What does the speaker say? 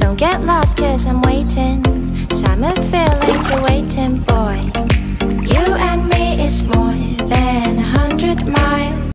Don't get lost 'cause I'm waiting. Summer feelings are waiting, boy.